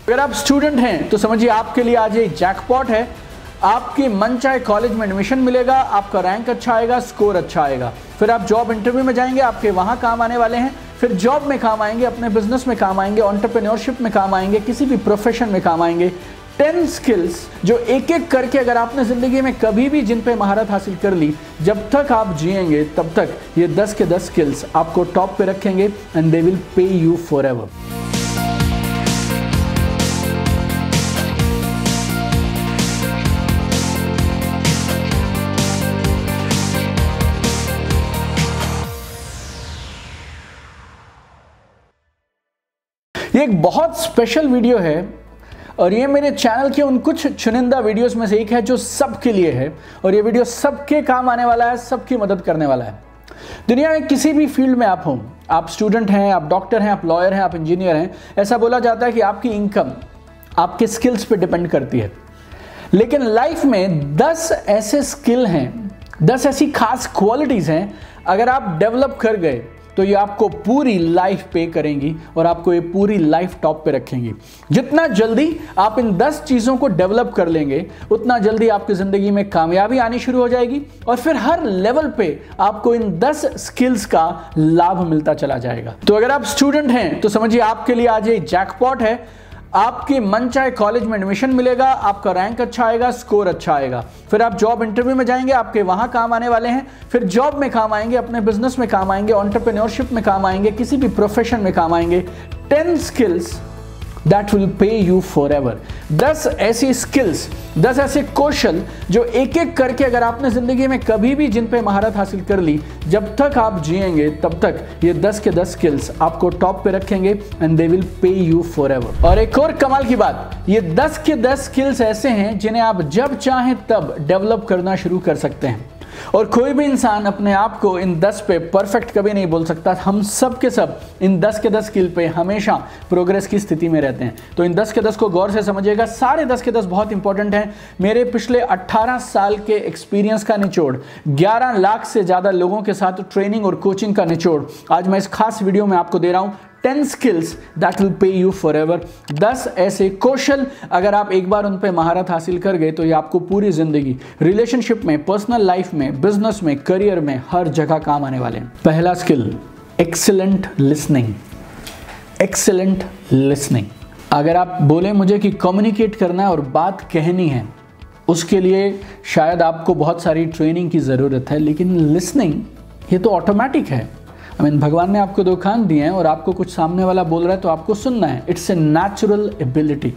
अगर आप स्टूडेंट हैं तो समझिए आपके लिए आज ये जैकपॉट है। आपके मन चाहे कॉलेज में एडमिशन मिलेगा, आपका रैंक अच्छा आएगा, स्कोर अच्छा आएगा, फिर आप जॉब इंटरव्यू में जाएंगे, आपके वहाँ काम आने वाले हैं, फिर जॉब में काम आएंगे, अपने बिजनेस में काम आएंगे, एंटरप्रेन्योरशिप में काम आएंगे, किसी भी प्रोफेशन में काम आएंगे। 10 स्किल्स जो एक एक करके अगर आपने ज़िंदगी में कभी भी जिन पे महारत हासिल कर ली, जब तक आप जिएंगे तब तक ये 10 के 10 स्किल्स आपको टॉप पे रखेंगे and they will pay you forever. ये एक बहुत स्पेशल वीडियो है और ये मेरे चैनल के उन कुछ चुनिंदा वीडियोस में से एक है जो सबके लिए है और ये वीडियो सबके काम आने वाला है, सबकी मदद करने वाला है। दुनिया में किसी भी फील्ड में आप हों, आप स्टूडेंट हैं, आप डॉक्टर हैं, आप लॉयर हैं, आप इंजीनियर हैं, ऐसा बोला जाता है कि आपकी इनकम आपके स्किल्स पे डिपेंड करती है। लेकिन लाइफ में 10 ऐसे स्किल हैं, 10 ऐसी खास क्वालिटीज़ हैं, अगर आप डेवलप कर गए तो ये आपको पूरी लाइफ पे करेंगी और आपको ये पूरी लाइफ टॉप पे रखेंगी। जितना जल्दी आप इन 10 चीज़ों को डेवलप कर लेंगे, उतना जल्दी आपकी ज़िंदगी में कामयाबी आनी शुरू हो जाएगी और फिर हर लेवल पे आपको इन 10 स्किल्स का लाभ मिलता चला जाएगा। तो अगर आप स्टूडेंट हैं तो समझिए आपके लिए आज ये जैकपॉट है। आपके मन चाहे कॉलेज में एडमिशन मिलेगा, आपका रैंक अच्छा आएगा, स्कोर अच्छा आएगा, फिर आप जॉब इंटरव्यू में जाएंगे, आपके वहाँ काम आने वाले हैं, फिर जॉब में काम आएंगे, अपने बिजनेस में काम आएंगे, एंटरप्रेन्योरशिप में काम आएंगे, किसी भी प्रोफेशन में काम आएंगे। 10 skills that will pay you forever. 10 ऐसी स्किल्स, 10 ऐसे कौशल जो एक एक करके अगर आपने ज़िंदगी में कभी भी जिन पे महारत हासिल कर ली, जब तक आप जिएंगे तब तक ये 10 के 10 स्किल्स आपको टॉप पे रखेंगे and they will pay you forever. और एक और कमाल की बात, ये 10 के 10 स्किल्स ऐसे हैं जिन्हें आप जब चाहें तब डेवलप करना शुरू कर सकते हैं और कोई भी इंसान अपने आप को इन 10 पे परफेक्ट कभी नहीं बोल सकता। हम सब के सब इन 10 के 10 स्किल पे हमेशा प्रोग्रेस की स्थिति में रहते हैं। तो इन 10 के 10 को गौर से समझिएगा, सारे 10 के 10 बहुत इंपॉर्टेंट हैं। मेरे पिछले 18 साल के एक्सपीरियंस का निचोड़, 11 लाख से ज़्यादा लोगों के साथ ट्रेनिंग और कोचिंग का निचोड़ आज मैं इस खास वीडियो में आपको दे रहा हूँ। 10 skills that will pay you forever. 10 ऐसे कौशल अगर आप एक बार उन पे महारत हासिल कर गए तो ये आपको पूरी जिंदगी, रिलेशनशिप में, पर्सनल लाइफ में, बिजनेस में, करियर में, हर जगह काम आने वाले हैं। पहला skill, excellent listening. Excellent listening. अगर आप बोले मुझे कि कम्युनिकेट करना है और बात कहनी है, उसके लिए शायद आपको बहुत सारी ट्रेनिंग की ज़रूरत है, लेकिन लिसनिंग ये तो ऑटोमेटिक है। भगवान ने आपको 2 कान दिए हैं और आपको कुछ सामने वाला बोल रहा है तो आपको सुनना है। It's a natural ability.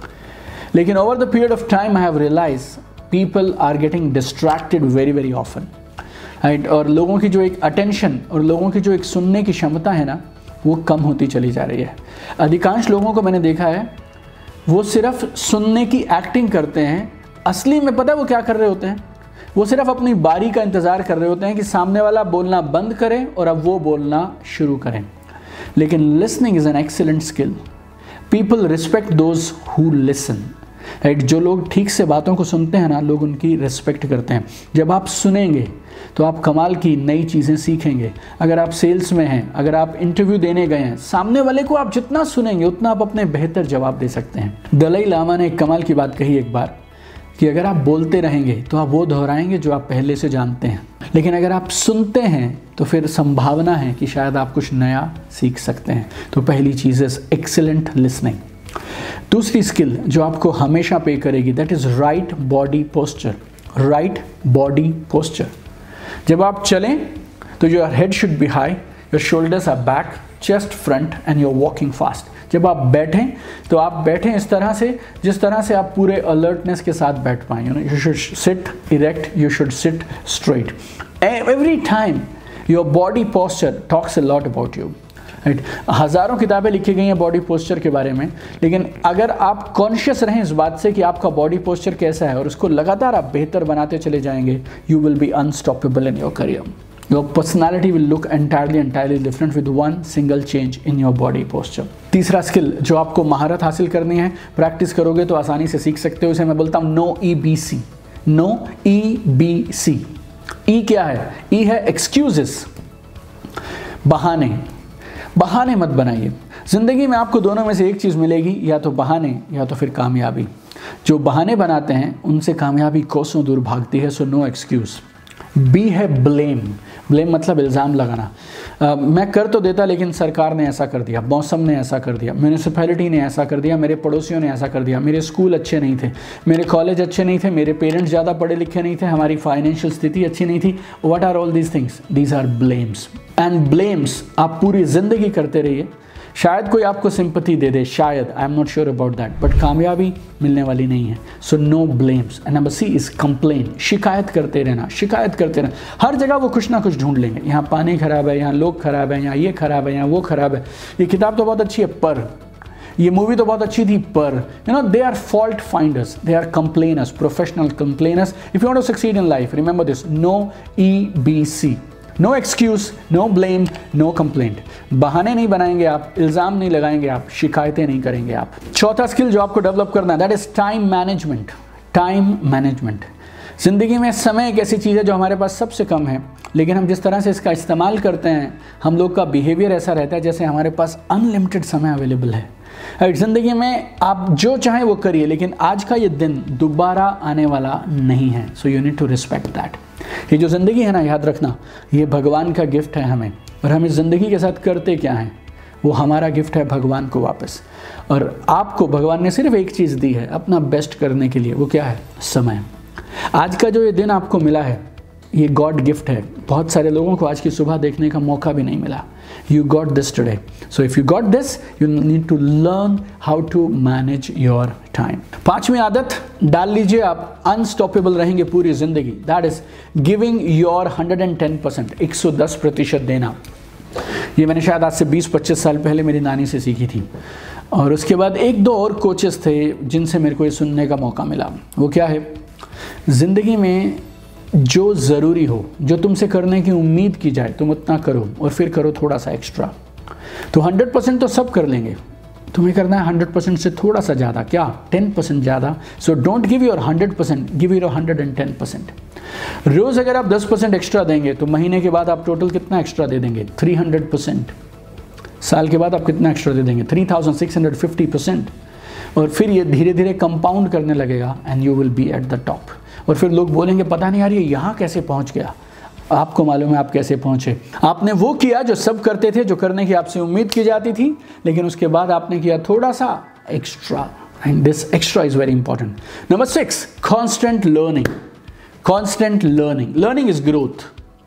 लेकिन over the period of time I have realise people are getting distracted very very often, right. और लोगों की जो एक अटेंशन और लोगों की जो एक सुनने की क्षमता है ना, वो कम होती चली जा रही है। अधिकांश लोगों को मैंने देखा है वो सिर्फ सुनने की एक्टिंग करते हैं, असली में पता है वो क्या कर रहे होते हैं? वो सिर्फ अपनी बारी का इंतज़ार कर रहे होते हैं कि सामने वाला बोलना बंद करे और अब वो बोलना शुरू करें। लेकिन listening is an excellent skill. People respect those who listen, right. जो लोग ठीक से बातों को सुनते हैं ना, लोग उनकी रिस्पेक्ट करते हैं। जब आप सुनेंगे तो आप कमाल की नई चीज़ें सीखेंगे। अगर आप सेल्स में हैं, अगर आप इंटरव्यू देने गए हैं, सामने वाले को आप जितना सुनेंगे उतना आप अपने बेहतर जवाब दे सकते हैं। दलाई लामा ने एक कमाल की बात कही एक बार कि अगर आप बोलते रहेंगे तो आप वो दोहराएंगे जो आप पहले से जानते हैं, लेकिन अगर आप सुनते हैं तो फिर संभावना है कि शायद आप कुछ नया सीख सकते हैं। तो पहली चीज़ है एक्सीलेंट लिसनिंग। दूसरी स्किल जो आपको हमेशा पे करेगी, that is right body posture. Right body posture. जब आप चलें तो your head should be high, your shoulders are back, chest front and you are walking fast. जब आप बैठें तो आप बैठें इस तरह से जिस तरह से आप पूरे अलर्टनेस के साथ बैठ पाएं। You should sit erect, you should sit straight. Every time your body posture talks a lot about you, right. हज़ारों किताबें लिखी गई हैं बॉडी पोस्चर के बारे में, लेकिन अगर आप कॉन्शियस रहें इस बात से कि आपका बॉडी पोस्चर कैसा है और उसको लगातार आप बेहतर बनाते चले जाएंगे, you will be unstoppable in your career. Your personality will look entirely different with one single change in your body posture. तीसरा स्किल जो आपको महारत हासिल करनी है, प्रैक्टिस करोगे तो आसानी से सीख सकते हो। इसे मैं बोलता हूँ no EBC। No EBC। E क्या है? ई है एक्सक्यूजेस, बहाने। बहाने मत बनाइए। ज़िंदगी में आपको दोनों में से एक चीज़ मिलेगी, या तो बहाने या तो फिर कामयाबी। जो बहाने बनाते हैं उनसे कामयाबी कोसों दूर भागती है। So no excuse. बी है ब्लेम। ब्लेम मतलब इल्ज़ाम लगाना। मैं कर तो देता लेकिन सरकार ने ऐसा कर दिया, मौसम ने ऐसा कर दिया, म्यूनिसिपैलिटी ने ऐसा कर दिया, मेरे पड़ोसियों ने ऐसा कर दिया, मेरे स्कूल अच्छे नहीं थे, मेरे कॉलेज अच्छे नहीं थे, मेरे पेरेंट्स ज़्यादा पढ़े लिखे नहीं थे, हमारी फाइनेंशियल स्थिति अच्छी नहीं थी। What are all these things? These are blames. And blames आप पूरी ज़िंदगी करते रहिए। शायद कोई आपको सिंपैथी दे दे, शायद, I am not sure about that, but कामयाबी मिलने वाली नहीं है। So no blames. And number C is complain. शिकायत करते रहना, शिकायत करते रहना। हर जगह वो कुछ ना कुछ ढूंढ लेंगे, यहाँ पानी खराब है, यहाँ लोग खराब है, यहाँ ये खराब है, यहाँ वो खराब है, ये किताब तो बहुत अच्छी है पर, ये मूवी तो बहुत अच्छी थी पर, you know, they are fault finders, they are complainers, professional complainers. If you want to succeed in life, remember this, no EBC। No excuse, no blame, no complaint. बहाने नहीं बनाएंगे आप, इल्ज़ाम नहीं लगाएंगे आप, शिकायतें नहीं करेंगे आप। चौथा स्किल जो आपको डेवलप करना है, that is time management. Time management. ज़िंदगी में समय एक ऐसी चीज़ है जो हमारे पास सबसे कम है, लेकिन हम जिस तरह से इसका इस्तेमाल करते हैं, हम लोग का बिहेवियर ऐसा रहता है जैसे हमारे पास अनलिमिटेड समय अवेलेबल है। ज़िंदगी में आप जो चाहें वो करिए, लेकिन आज का ये दिन दोबारा आने वाला नहीं है। So you need to respect that. ये जो ज़िंदगी है ना, याद रखना, ये भगवान का गिफ्ट है हमें, और हम इस ज़िंदगी के साथ करते क्या हैं, वो हमारा गिफ्ट है भगवान को वापस। और आपको भगवान ने सिर्फ एक चीज़ दी है अपना बेस्ट करने के लिए, वो क्या है? समय। आज का जो ये दिन आपको मिला है, ये गॉड गिफ्ट है। बहुत सारे लोगों को आज की सुबह देखने का मौका भी नहीं मिला। You got this today. So if you got this, you need to learn how to manage your time. पांचवी आदत डाल लीजिए आप, अनस्टॉपेबल रहेंगे पूरी जिंदगी। That is giving your 110%, 110% देना। ये मैंने शायद आज से 20-25 साल पहले मेरी नानी से सीखी थी। और उसके बाद एक दो और कोचेस थे जिनसे मेरे को ये सुनने का मौका मिला। वो क्या है? जिंदगी में जो ज़रूरी हो, जो तुमसे करने की उम्मीद की जाए, तुम उतना करो और फिर करो थोड़ा सा एक्स्ट्रा। तो 100% तो सब कर लेंगे, तुम्हें करना है 100% से थोड़ा सा ज़्यादा, क्या 10% ज़्यादा। So don't give your 100%, give your 110%। रोज़ अगर आप 10% एक्स्ट्रा देंगे तो महीने के बाद आप टोटल कितना एक्स्ट्रा दे देंगे? 300%। साल के बाद आप कितना एक्स्ट्रा दे देंगे? 3650%। और फिर ये धीरे धीरे कंपाउंड करने लगेगा and you will be at the top. और फिर लोग बोलेंगे पता नहीं यार ये यहाँ कैसे पहुँच गया। आपको मालूम है आप कैसे पहुँचे। आपने वो किया जो सब करते थे, जो करने की आपसे उम्मीद की जाती थी, लेकिन उसके बाद आपने किया थोड़ा सा extra, and this extra is very important. Number 6, constant learning. Constant learning. Learning is growth.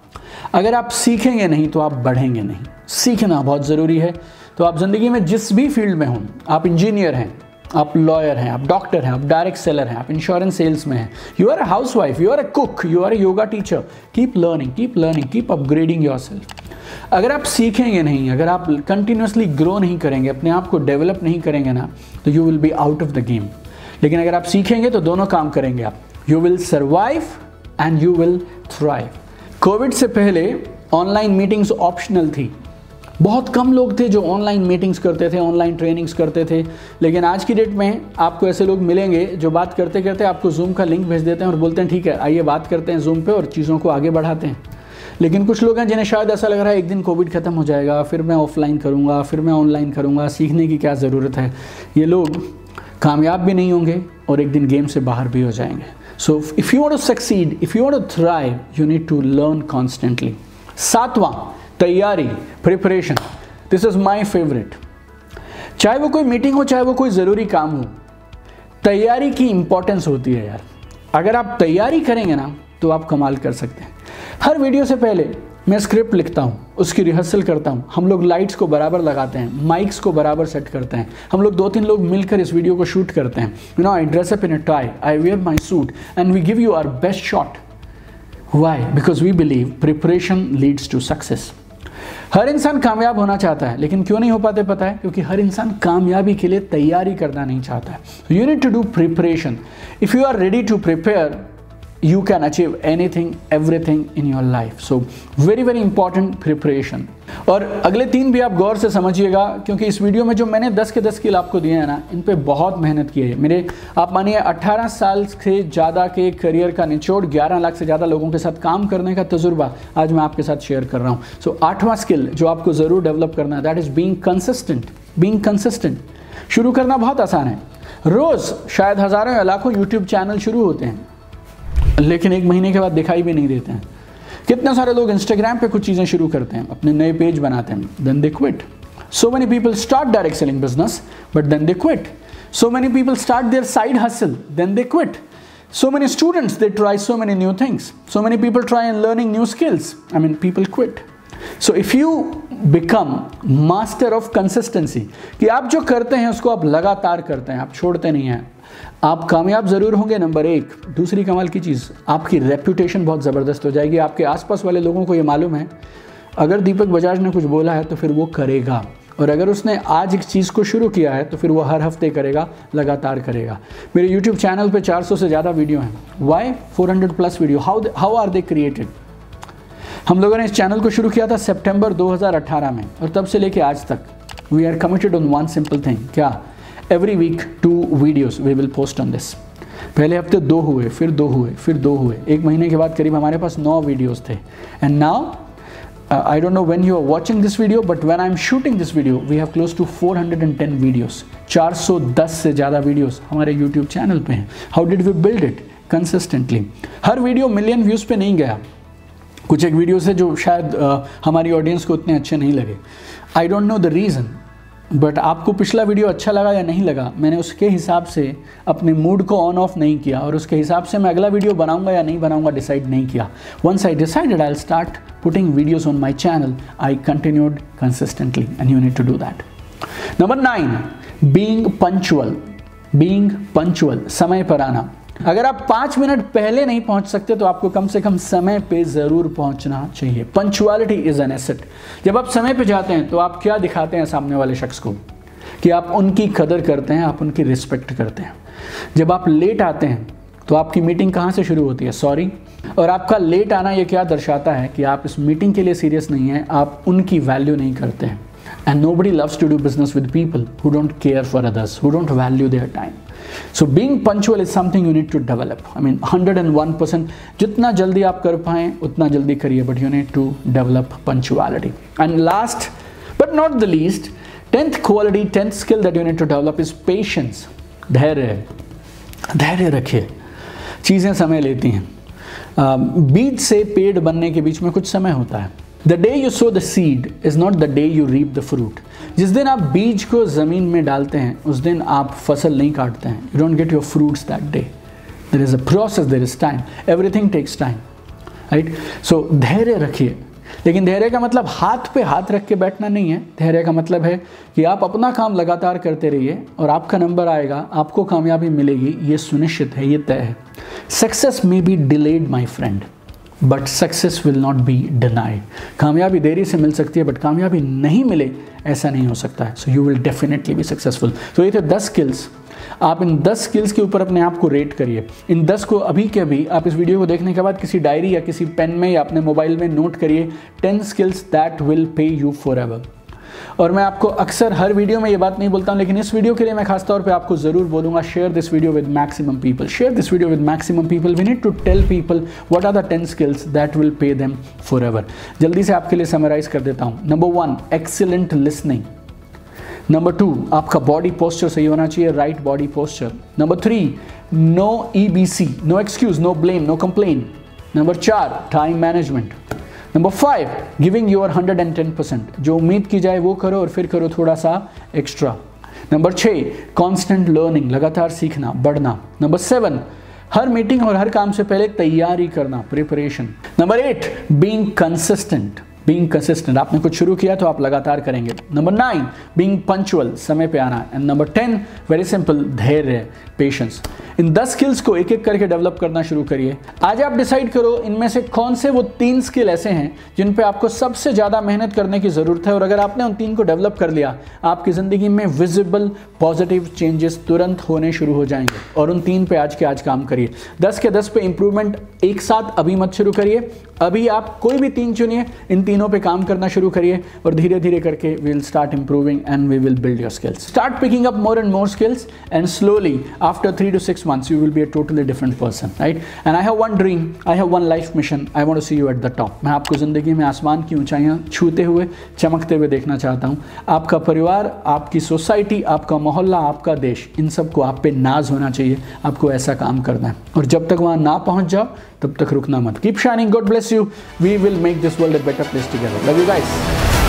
अगर आप सीखेंगे नहीं तो आप बढ़ेंगे नहीं। सीखना बहुत ज़रूरी है। तो आप ज़िंदगी में जिस भी फील्ड में हों, आप इंजीनियर हैं, आप लॉयर हैं, आप डॉक्टर हैं, आप डायरेक्ट सेलर हैं, आप इंश्योरेंस सेल्स में हैं, you are a housewife, you are a cook, you are a yoga teacher, keep learning, keep upgrading yourself. अगर आप सीखेंगे नहीं, अगर आप कंटिन्यूसली ग्रो नहीं करेंगे, अपने आप को डेवलप नहीं करेंगे ना, तो you will be out of the game. लेकिन अगर आप सीखेंगे तो दोनों काम करेंगे आप, you will survive and you will thrive. Covid से पहले ऑनलाइन मीटिंग्स ऑप्शनल थी। बहुत कम लोग थे जो ऑनलाइन मीटिंग्स करते थे, ऑनलाइन ट्रेनिंग्स करते थे। लेकिन आज की डेट में आपको ऐसे लोग मिलेंगे जो बात करते करते आपको जूम का लिंक भेज देते हैं और बोलते हैं ठीक है आइए बात करते हैं जूम पे और चीज़ों को आगे बढ़ाते हैं। लेकिन कुछ लोग हैं जिन्हें शायद ऐसा लग रहा है एक दिन कोविड ख़त्म हो जाएगा, फिर मैं ऑफलाइन करूँगा, फिर मैं ऑनलाइन करूँगा, सीखने की क्या ज़रूरत है। ये लोग कामयाब भी नहीं होंगे और एक दिन गेम से बाहर भी हो जाएंगे। So if you want to succeed, if you want to thrive, you need to learn constantly. 7वां, तैयारी, preparation. This is my favourite. चाहे वो कोई मीटिंग हो, चाहे वो कोई ज़रूरी काम हो, तैयारी की इंपॉर्टेंस होती है यार। अगर आप तैयारी करेंगे ना तो आप कमाल कर सकते हैं। हर वीडियो से पहले मैं स्क्रिप्ट लिखता हूँ, उसकी रिहर्सल करता हूँ। हम लोग लाइट्स को बराबर लगाते हैं, माइक्स को बराबर सेट करते हैं। हम लोग 2-3 लोग मिलकर इस वीडियो को शूट करते हैं। You know, I dress up in a tie, I wear my suit and we give you our best shot. Why? Because we believe preparation leads to success. हर इंसान कामयाब होना चाहता है, लेकिन क्यों नहीं हो पाते पता है? क्योंकि हर इंसान कामयाबी के लिए तैयारी करना नहीं चाहता है। You need to do preparation. If you are ready to prepare, you can achieve anything, everything in your life. So very very important preparation. और अगले 3 भी आप गौर से समझिएगा, क्योंकि इस वीडियो में जो मैंने 10 के 10 स्किल आपको दिए हैं ना, इन पे बहुत मेहनत की है। मेरे आप मानिए 18 साल से ज़्यादा के करियर का निचोड़, 11 लाख से ज़्यादा लोगों के साथ काम करने का तजुर्बा आज मैं आपके साथ शेयर कर रहा हूँ। सो 8वां स्किल जो आपको ज़रूर डेवलप करना है, that is being consistent. Being consistent. शुरू करना बहुत आसान है। रोज शायद हजारों या लाखों यूट्यूब चैनल शुरू होते हैं, लेकिन एक महीने के बाद दिखाई भी नहीं देते हैं। कितने सारे लोग इंस्टाग्राम पे कुछ चीजें शुरू करते हैं, अपने नए पेज बनाते हैं, then they quit. So many people start direct selling business but then they quit. So many people start their side hustle, then they quit. So many students, they try so many new things. So many people try and learning new skills. I mean, people quit. So if you become master of consistency, कि आप जो करते हैं उसको आप लगातार करते हैं, आप छोड़ते नहीं हैं, आप कामयाब ज़रूर होंगे। नंबर एक। दूसरी कमाल की चीज़, आपकी रेप्यूटेशन बहुत ज़बरदस्त हो जाएगी। आपके आसपास वाले लोगों को ये मालूम है अगर दीपक बजाज ने कुछ बोला है तो फिर वो करेगा, और अगर उसने आज एक चीज़ को शुरू किया है तो फिर वो हर हफ्ते करेगा, लगातार करेगा। मेरे YouTube चैनल पे 400 से ज़्यादा वीडियो हैं। Why 400 plus video. How are they created? हम लोगों ने इस चैनल को शुरू किया था सितंबर 2018 में, और तब से लेके आज तक we are committed on one simple thing. क्या? Every week 2 videos we will post on this. पहले हफ्ते 2 हुए, फिर 2 हुए, फिर 2 हुए। एक महीने के बाद करीब हमारे पास 9 वीडियोज़ थे। And now I don't know when you are watching this video, but when I'm shooting this video, we have close to 410 videos. 410 से ज़्यादा वीडियोस हमारे YouTube चैनल पे हैं। How did we build it? Consistently. हर video million views पे नहीं गया। कुछ एक वीडियो से जो शायद हमारी ऑडियंस को उतने अच्छे नहीं लगे। I don't know the reason. But आपको पिछला वीडियो अच्छा लगा या नहीं लगा, मैंने उसके हिसाब से अपने मूड को ऑन ऑफ नहीं किया, और उसके हिसाब से मैं अगला वीडियो बनाऊंगा या नहीं बनाऊंगा डिसाइड नहीं किया। Once I decided I will start putting videos on my channel, I continued consistently and you need to do that. Number 9, being punctual. Being punctual, समय पर आना। अगर आप 5 मिनट पहले नहीं पहुंच सकते तो आपको कम से कम समय पे ज़रूर पहुंचना चाहिए। Punctuality is an asset. जब आप समय पे जाते हैं तो आप क्या दिखाते हैं सामने वाले शख्स को? कि आप उनकी कदर करते हैं, आप उनकी रिस्पेक्ट करते हैं। जब आप लेट आते हैं तो आपकी मीटिंग कहाँ से शुरू होती है? सॉरी। और आपका लेट आना ये क्या दर्शाता है? कि आप इस मीटिंग के लिए सीरियस नहीं हैं, आप उनकी वैल्यू नहीं करते हैं। And nobody loves to do business with people who don't care for others, who don't value their time. So being punctual is something you need to develop. I mean 101%. जितना जल्दी आप कर पाएं उतना जल्दी करिए, but you need to develop punctuality. And last but not the least, 10th quality, 10th skill that you need to develop is patience. धैर्य। धैर्य रखिए। चीज़ें समय लेती हैं। बीज से पेड़ बनने के बीच में कुछ समय होता है। The day you sow the seed is not the day you reap the fruit. जिस दिन आप बीज को ज़मीन में डालते हैं उस दिन आप फसल नहीं काटते हैं। You don't get your fruits that day. There is a process, there is time. Everything takes time, right? So धैर्य रखिए। लेकिन धैर्य का मतलब हाथ पे हाथ रख के बैठना नहीं है। धैर्य का मतलब है कि आप अपना काम लगातार करते रहिए और आपका नंबर आएगा, आपको कामयाबी मिलेगी, ये सुनिश्चित है, ये तय है। Success may be delayed, my friend. But success will not be denied. कामयाबी देरी से मिल सकती है बट कामयाबी नहीं मिले ऐसा नहीं हो सकता है। So you will definitely be successful. तो ये थे 10 स्किल्स। आप इन 10 स्किल्स के ऊपर अपने आप को रेट करिए। इन 10 को अभी के अभी आप इस वीडियो को देखने के बाद किसी डायरी या किसी पेन में या अपने मोबाइल में नोट करिए। 10 skills that will pay you forever. और मैं आपको अक्सर हर वीडियो में ये बात नहीं बोलता हूँ, लेकिन इस वीडियो के लिए मैं खास तौर पे आपको ज़रूर बोलूँगा, share this video with maximum people. Share this video with maximum people. We need to tell people what are the 10 skills that will pay them forever. जल्दी से आपके लिए समराइज कर देता हूँ। Number 1, excellent listening. नंबर 2, आपका body posture सही होना चाहिए, right body posture. Number 3, no EBC, no excuse, no blame, no complain. Number 4, time management. Number 5, giving your 110%। जो उम्मीद की जाए वो करो और फिर करो थोड़ा सा एक्स्ट्रा। नंबर 6, कॉन्स्टेंट लर्निंग, लगातार सीखना, बढ़ना। नंबर 7, हर मीटिंग और हर काम से पहले तैयारी करना, preparation. Number 8, being consistent. Being consistent, आपने कुछ शुरू किया तो आप लगातार करेंगे। नंबर 9, बीइंग पंक्चुअल, समय पे आना। एंड नंबर 10, वेरी सिंपल, धैर्य, पेशेंस। इन 10 स्किल्स को एक एक करके डेवलप करना शुरू करिए। आज आप डिसाइड करो इनमें से कौन से वो 3 स्किल ऐसे हैं जिन पे आपको सबसे ज़्यादा मेहनत करने की ज़रूरत है, और अगर आपने उन 3 को डेवलप कर लिया आपकी ज़िंदगी में विजिबल पॉजिटिव चेंजेस तुरंत होने शुरू हो जाएंगे। और उन 3 पे आज के आज काम करिए। 10 के 10 पे इंप्रूवमेंट एक साथ अभी मत शुरू करिए। अभी आप कोई भी 3 चुनिए, इन 3 तीनों पे काम करना शुरू करिए और धीरे धीरे करके we will start improving and we will build your skills. Start picking up more and more skills and slowly after 3 to 6 months you will be a totally different person, right? And I have one dream, I have one life mission. I want to see you at the top. मैं आपको ज़िंदगी में आसमान की ऊंचाइयां छूते हुए, चमकते हुए देखना चाहता हूँ. आपका परिवार, आपकी सोसाइटी, आपका मोहल्ला, आपका देश, इन सबको आप पे नाज होना चाहिए. आपको ऐसा काम करना है और जब तक वहाँ ना पहुँच जाओ तब तक रुकना मत. Keep shining. God bless you. We will make this world a better place together. Love you guys.